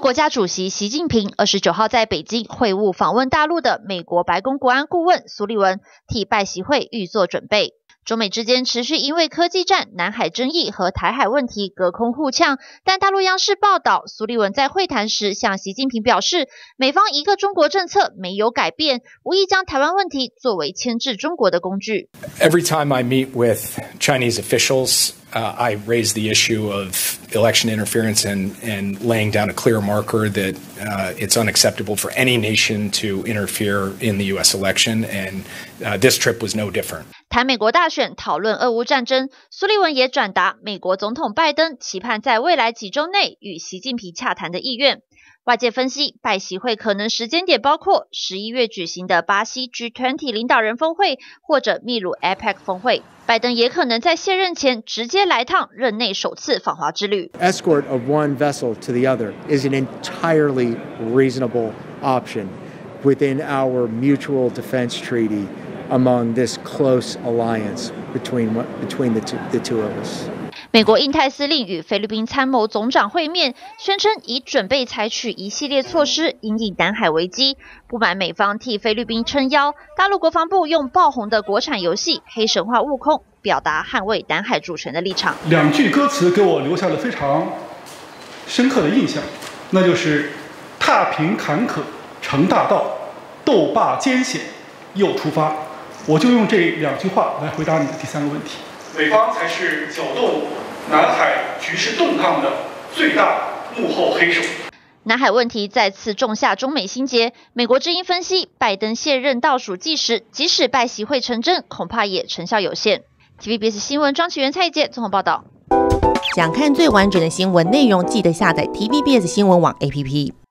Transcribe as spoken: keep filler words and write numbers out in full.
国家主席习近平二十九号在北京会晤访问大陆的美国白宫国安顾问苏利文，替拜习会预做准备。中美之间持续因为科技战、南海争议和台海问题隔空互呛，但大陆央视报道，苏利文在会谈时向习近平表示，美方一个中国政策没有改变，无意将台湾问题作为牵制中国的工具。 Every time I meet with Chinese officials, uh, I raise the issue of election interference and, and laying down a clear marker that uh, it's unacceptable for any nation to interfere in the U S election, and uh, this trip was no different. 谈美国大选，讨论俄乌战争，苏利文也转达美国总统拜登期盼在未来几周内与习近平洽谈的意愿。外界分析，拜习会可能时间点包括十一月举行的巴西 G 二十 领导人峰会，或者秘鲁 A P E C 峰会。拜登也可能在卸任前直接来趟任内首次访华之旅。 Escort of one vessel to the other is an entirely reasonable option within our mutual defense treaty among this close alliance between between the two, the two of us. 美国印太司令与菲律宾参谋总长会面，宣称已准备采取一系列措施因应南海危机。不满美方替菲律宾撑腰，大陆国防部用爆红的国产游戏《黑神话：悟空》表达捍卫南海主权的立场。 两句歌词给我留下了非常深刻的印象，那就是“踏平坎坷成大道，斗罢艰险又出发”。我就用这两句话来回答你的第三个问题。美方才是搅动南海局势动荡的最大幕后黑手。 南海问题再次种下中美心结。美国之音分析，拜登卸任倒数计时，即使拜习会成真，恐怕也成效有限。T V B S 新闻庄启源、蔡一杰综合报道。 想看最完整的新闻内容，记得下载 T V B S 新闻网 A P P。